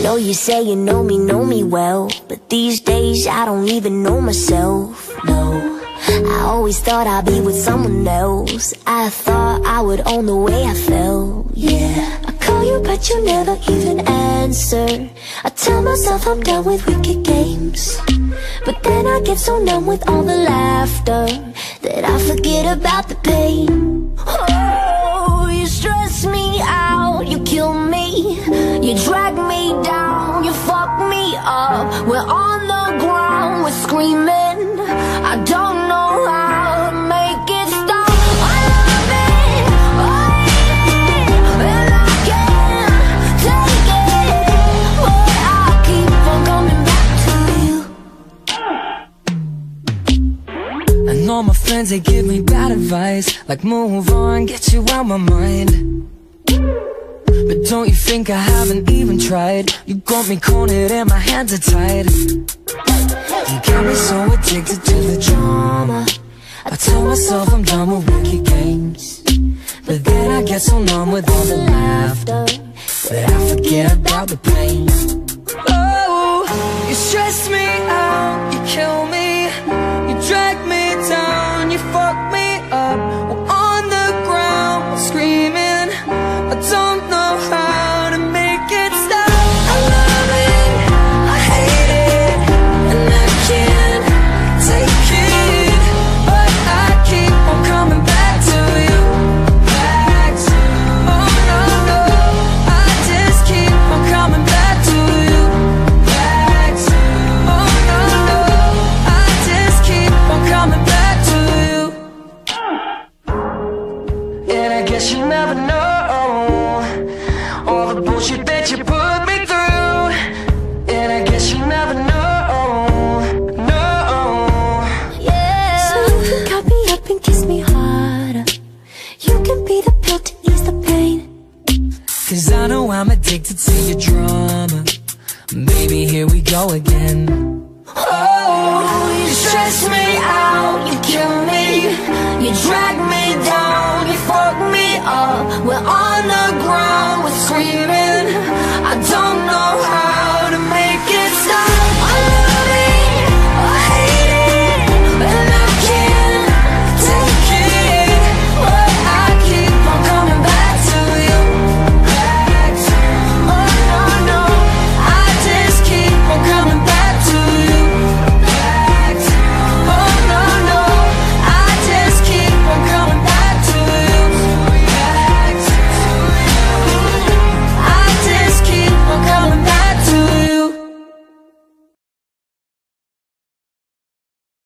know you say you know me well, but these days I don't even know myself, no. I always thought I'd be with someone else. I thought I would own the way I felt, yeah. I call you but you never even answer. I tell myself I'm done with wicked games, but then I get so numb with all the laughter that I forget about the pain. Oh, you stress me out, you kill me, you drag me down, you fuck me up. We're on the ground, we're screaming, I don't know how to make it stop. I love it, I hate it, and I can't take it, but I keep on coming back to you. I know my friends, they give me bad advice, like move on, get you out my mind. But don't you think I haven't even tried? You got me cornered and my hands are tied. You got me so addicted to the drama. I tell myself I'm done with wicked games, but then I get so numb with all the laughter that I forget about the pain. Oh, you stress me out, you kill me, you drag me down, you fuck me up. We're on the ground, screaming, I don't know how to make it stop. I love it, I hate it, and I can't take it, but I keep on coming back to you. Back to you. Oh no, no, I just keep on coming back to you. Back to you. Oh no, no, I just keep on coming back to you. And I guess you never know